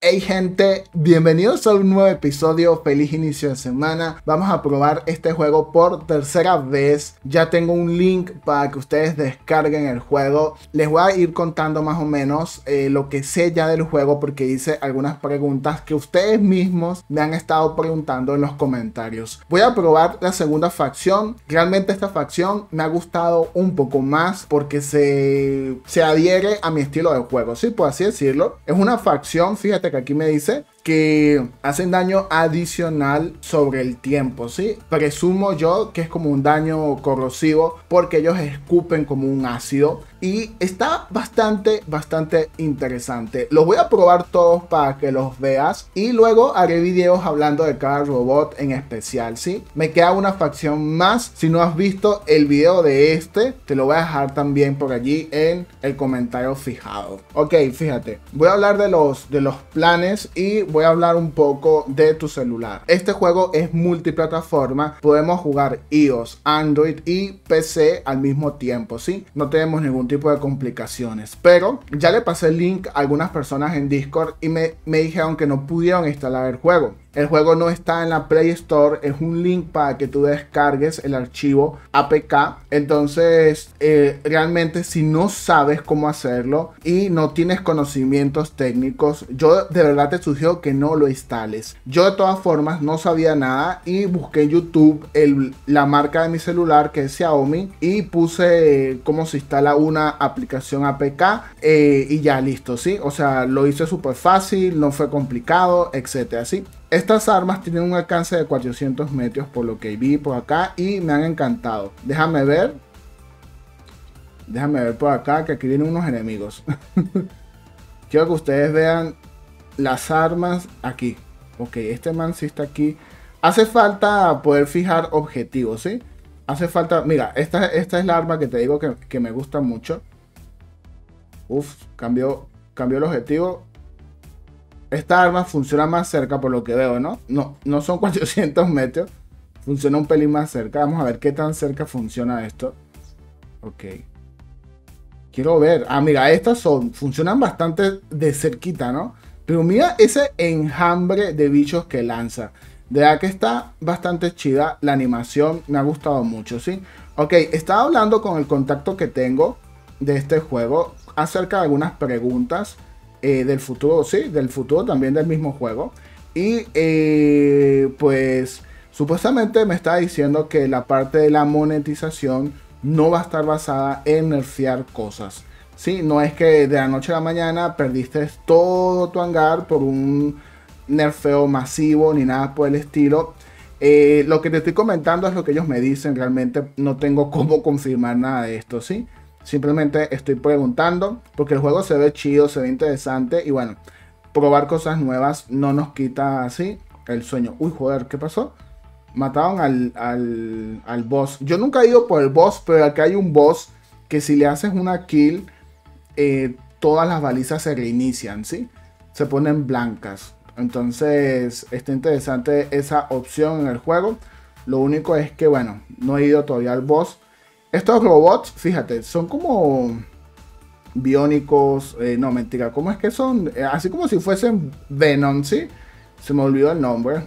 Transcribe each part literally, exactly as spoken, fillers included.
Hey gente, bienvenidos a un nuevo episodio, feliz inicio de semana. Vamos a probar este juego por tercera vez. Ya tengo un link para que ustedes descarguen el juego. Les voy a ir contando más o menos eh, lo que sé ya del juego, porque hice algunas preguntas que ustedes mismos me han estado preguntando en los comentarios. Voy a probar la segunda facción. Realmente esta facción me ha gustado un poco más porque se, se adhiere a mi estilo de juego, sí, por así decirlo. Es una facción, fíjate que aquí me dice que hacen daño adicional sobre el tiempo, ¿sí? Presumo yo que es como un daño corrosivo porque ellos escupen como un ácido y está bastante, bastante interesante. Los voy a probar todos para que los veas y luego haré videos hablando de cada robot en especial, ¿sí? Me queda una facción más. Si no has visto el video de este, te lo voy a dejar también por allí en el comentario fijado. Ok, fíjate, voy a hablar de los, de los planes y voy a hablar un poco de tu celular. Este juego es multiplataforma, podemos jugar iOS, Android y P C al mismo tiempo, ¿sí? No tenemos ningún tipo de complicaciones, pero ya le pasé el link a algunas personas en Discord y me, me dijeron que no pudieron instalar el juego. El juego no está en la Play Store, es un link para que tú descargues el archivo A P K. Entonces, eh, realmente si no sabes cómo hacerlo y no tienes conocimientos técnicos, yo de verdad te sugiero que no lo instales. Yo de todas formas no sabía nada y busqué en YouTube el, la marca de mi celular, que es Xiaomi, y puse eh, cómo se instala una aplicación A P K eh, y ya listo, ¿sí? O sea, lo hice súper fácil, no fue complicado, etcétera, ¿sí? Estas armas tienen un alcance de cuatrocientos metros por lo que vi por acá y me han encantado. Déjame ver. Déjame ver por acá que aquí vienen unos enemigos. Quiero que ustedes vean las armas aquí. Ok, este man sí está aquí. Hace falta poder fijar objetivos, ¿sí? Hace falta... Mira, esta, esta es la arma que te digo que, que me gusta mucho. Uf, cambió, cambió el objetivo. Esta arma funciona más cerca por lo que veo, ¿no? No, no son cuatrocientos metros. Funciona un pelín más cerca. Vamos a ver qué tan cerca funciona esto. Ok. Quiero ver. Ah, mira, estas son... Funcionan bastante de cerquita, ¿no? Pero mira ese enjambre de bichos que lanza. De verdad que está bastante chida la animación. Me ha gustado mucho, ¿sí? Ok, estaba hablando con el contacto que tengo de este juego acerca de algunas preguntas. Eh, del futuro, sí, del futuro también del mismo juego. Y eh, pues supuestamente me está diciendo que la parte de la monetización no va a estar basada en nerfear cosas. Sí, no es que de la noche a la mañana perdiste todo tu hangar por un nerfeo masivo ni nada por el estilo. Eh, lo que te estoy comentando es lo que ellos me dicen. Realmente no tengo cómo confirmar nada de esto, ¿sí? Simplemente estoy preguntando porque el juego se ve chido, se ve interesante y bueno, probar cosas nuevas no nos quita así el sueño. Uy, joder, ¿qué pasó? Mataron al, al, al boss. Yo nunca he ido por el boss, pero aquí hay un boss que si le haces una kill, eh, todas las balizas se reinician, ¿sí? Se ponen blancas. Entonces está interesante esa opción en el juego. Lo único es que, bueno, no he ido todavía al boss. Estos robots, fíjate, son como biónicos, eh, no, mentira, ¿cómo es que son? Eh, así como si fuesen Venom, ¿sí? Se me olvidó el nombre.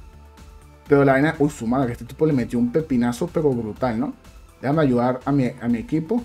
Pero la vaina, uy, su madre, que este tipo le metió un pepinazo, pero brutal, ¿no? Déjame ayudar a mi, a mi equipo.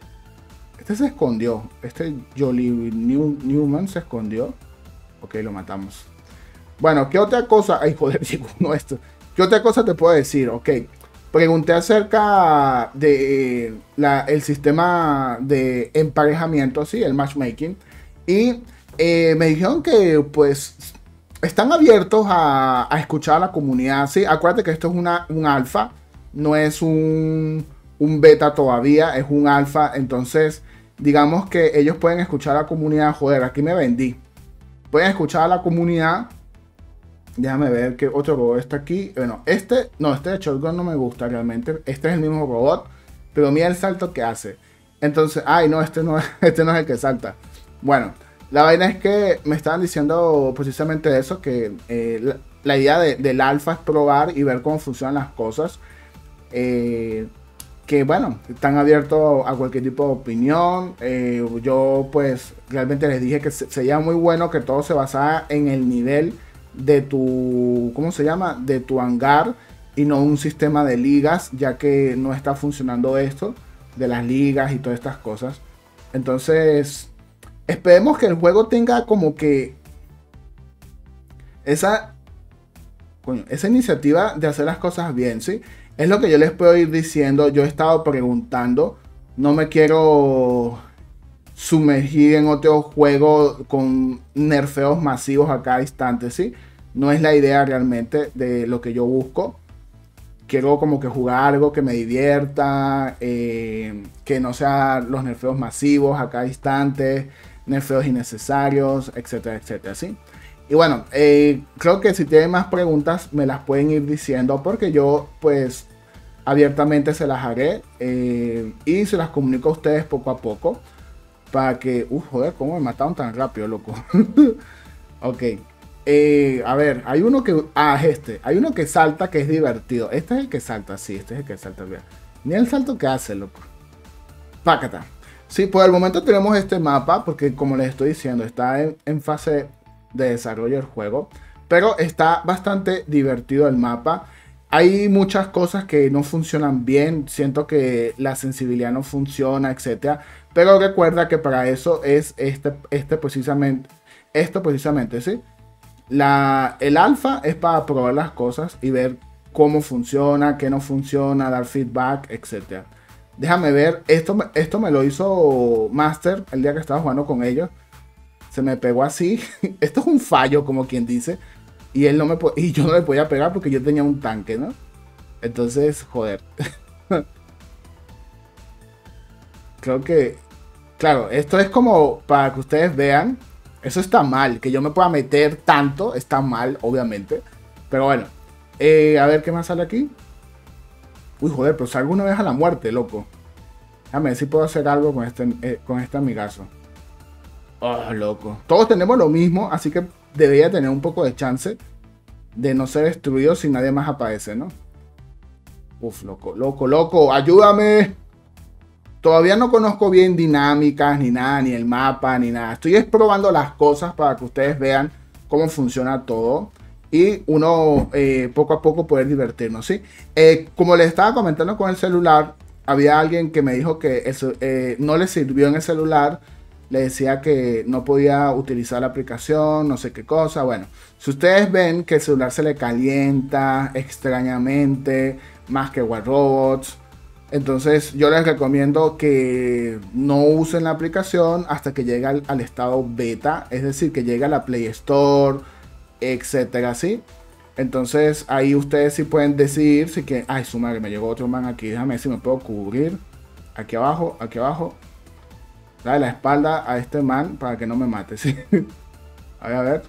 Este se escondió, este Jolly New, Newman se escondió. Ok, lo matamos. Bueno, ¿qué otra cosa? Ay, joder, no esto. ¿Qué otra cosa te puedo decir? Ok. Pregunté acerca de la, el sistema de emparejamiento, sí, el matchmaking. Y eh, me dijeron que pues están abiertos a, a escuchar a la comunidad. Sí, acuérdate que esto es una, un alfa, no es un, un beta todavía, es un alfa. Entonces, digamos que ellos pueden escuchar a la comunidad. Joder, aquí me vendí. Pueden escuchar a la comunidad. Déjame ver qué otro robot está aquí. Bueno, este, no, este de Shotgun no me gusta realmente. Este es el mismo robot, pero mira el salto que hace. Entonces, ay, no, este no, este no es el que salta. Bueno, la vaina es que me estaban diciendo precisamente eso, que eh, la, la idea de, del alfa es probar y ver cómo funcionan las cosas. Eh, que bueno, están abiertos a cualquier tipo de opinión. Eh, yo pues realmente les dije que sería muy bueno que todo se basara en el nivel de tu, ¿cómo se llama? De tu hangar y no un sistema de ligas, ya que no está funcionando esto de las ligas y todas estas cosas. Entonces, esperemos que el juego tenga como que esa, coño, esa iniciativa de hacer las cosas bien, ¿sí? Es lo que yo les puedo ir diciendo. Yo he estado preguntando. No me quiero sumergir en otro juego con nerfeos masivos a cada instante, ¿sí? No es la idea realmente de lo que yo busco. Quiero como que jugar algo que me divierta, eh, que no sea los nerfeos masivos a cada instante, nerfeos innecesarios, etcétera, etcétera, ¿sí? Y bueno, eh, creo que si tienen más preguntas me las pueden ir diciendo, porque yo pues abiertamente se las haré eh, y se las comunico a ustedes poco a poco para que... Uf, joder, ¿cómo me mataron tan rápido, loco? Ok. Eh, a ver, hay uno que... Ah, este. Hay uno que salta que es divertido. Este es el que salta, sí, este es el que salta. Ni el salto que hace, loco. Pácata. Sí, por el momento tenemos este mapa, porque como les estoy diciendo, está en, en fase de desarrollo del juego. Pero está bastante divertido el mapa. Hay muchas cosas que no funcionan bien. Siento que la sensibilidad no funciona, etcétera. Pero recuerda que para eso es este, este precisamente... Esto precisamente, ¿sí? La, el alfa es para probar las cosas y ver cómo funciona, qué no funciona, dar feedback, etcétera. Déjame ver, esto, esto me lo hizo Master el día que estaba jugando con ellos. Se me pegó así. Esto es un fallo, como quien dice. Y él no me y yo no le podía pegar porque yo tenía un tanque, ¿no? Entonces, joder. Creo que, claro, esto es como para que ustedes vean. Eso está mal, que yo me pueda meter tanto, está mal, obviamente. Pero bueno, eh, a ver qué más sale aquí. Uy, joder, pero salgo una vez a la muerte, loco. Déjame ver si puedo hacer algo con este, eh, con este amigazo. Oh, loco. Todos tenemos lo mismo, así que debería tener un poco de chance de no ser destruido si nadie más aparece, ¿no? Uf, loco, loco, loco, ayúdame. Todavía no conozco bien dinámicas, ni nada, ni el mapa, ni nada. Estoy probando las cosas para que ustedes vean cómo funciona todo. Y uno eh, poco a poco poder divertirnos, ¿sí? Eh, como les estaba comentando con el celular, había alguien que me dijo que eso, eh, no le sirvió en el celular. Le decía que no podía utilizar la aplicación, no sé qué cosa. Bueno, si ustedes ven que el celular se le calienta extrañamente, más que War Robots, entonces yo les recomiendo que no usen la aplicación hasta que llegue al, al estado beta, es decir, que llegue a la Play Store, etcétera, ¿sí? Entonces ahí ustedes sí pueden decidir si que... Ay, su madre, me llegó otro man aquí, déjame ver si me puedo cubrir. Aquí abajo, aquí abajo. Dale la espalda a este man para que no me mate, ¿sí? A ver, a ver.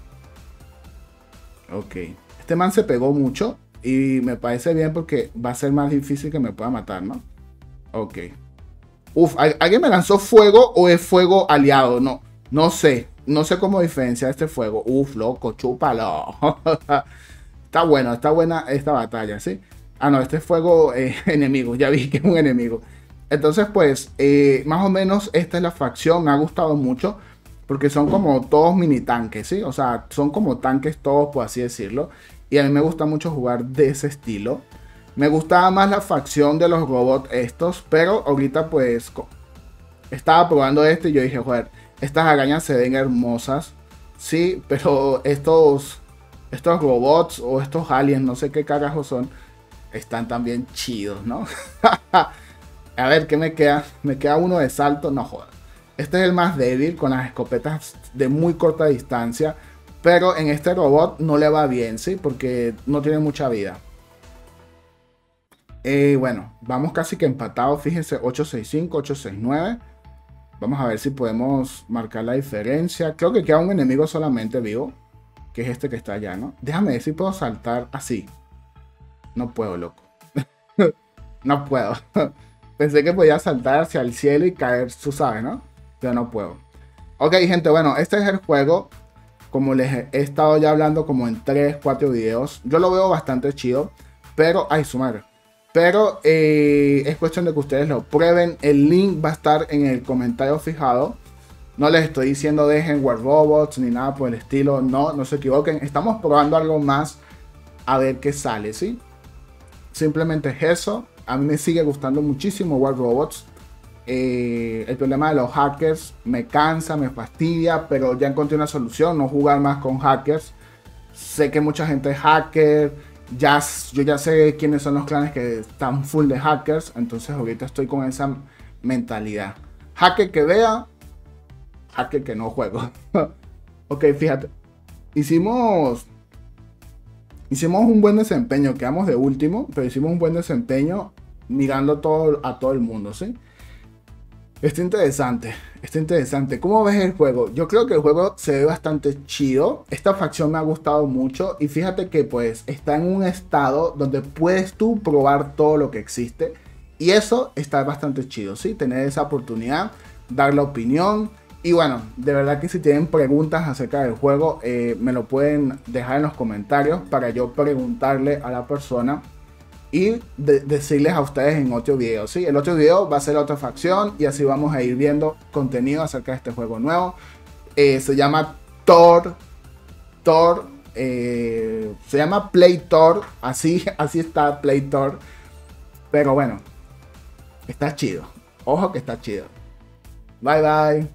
Ok. Este man se pegó mucho. Y me parece bien porque va a ser más difícil que me pueda matar, ¿no? Ok. Uf, ¿alguien me lanzó fuego o es fuego aliado? No, no sé. No sé cómo diferenciar este fuego. Uf, loco, chúpalo. Está bueno, está buena esta batalla, ¿sí? Ah, no, este es fuego eh, enemigo. Ya vi que es un enemigo. Entonces, pues, eh, más o menos esta es la facción. Me ha gustado mucho porque son como todos mini tanques, ¿sí? O sea, son como tanques todos, por así decirlo. Y a mí me gusta mucho jugar de ese estilo. Me gustaba más la facción de los robots estos. Pero ahorita pues estaba probando este y yo dije, joder, estas arañas se ven hermosas. Sí, pero estos, estos robots o estos aliens, no sé qué carajos son, están también chidos, ¿no? A ver, ¿qué me queda? Me queda uno de salto, no joder. Este es el más débil con las escopetas de muy corta distancia. Pero en este robot no le va bien, ¿sí? Porque no tiene mucha vida. Eh, bueno, vamos casi que empatados. Fíjense, ocho seis cinco, ocho seis nueve. Vamos a ver si podemos marcar la diferencia. Creo que queda un enemigo solamente vivo. Que es este que está allá, ¿no? Déjame ver si puedo saltar así. No puedo, loco. No puedo. Pensé que podía saltar hacia el cielo y caer, tú sabes, ¿no? Pero no puedo. Ok, gente, bueno, este es el juego. Como les he estado ya hablando como en tres, cuatro videos. Yo lo veo bastante chido. Pero, ay, su madre. Pero eh, es cuestión de que ustedes lo prueben. El link va a estar en el comentario fijado. No les estoy diciendo dejen War Robots ni nada por el estilo. No, no se equivoquen. Estamos probando algo más a ver qué sale, ¿sí? Simplemente es eso. A mí me sigue gustando muchísimo War Robots. Eh, el problema de los hackers me cansa, me fastidia, pero ya encontré una solución. No jugar más con hackers. Sé que mucha gente es hacker. Ya, yo ya sé quiénes son los clanes que están full de hackers. Entonces ahorita estoy con esa mentalidad. Hacker que vea, hacker que no juego. Ok, fíjate. Hicimos... Hicimos un buen desempeño. Quedamos de último, pero hicimos un buen desempeño mirando todo, a todo el mundo, ¿sí? Está interesante, está interesante. ¿Cómo ves el juego? Yo creo que el juego se ve bastante chido. Esta facción me ha gustado mucho. Y fíjate que pues está en un estado donde puedes tú probar todo lo que existe. Y eso está bastante chido, ¿sí? Tener esa oportunidad, dar la opinión. Y bueno, de verdad que si tienen preguntas acerca del juego, eh, me lo pueden dejar en los comentarios para yo preguntarle a la persona. Y de decirles a ustedes en otro video, ¿sí? El otro video va a ser otra facción y así vamos a ir viendo contenido acerca de este juego nuevo. Eh, se llama Thor. Thor. Eh, se llama Play Thor. Así, así está Play Thor. Pero bueno, está chido. Ojo que está chido. Bye bye.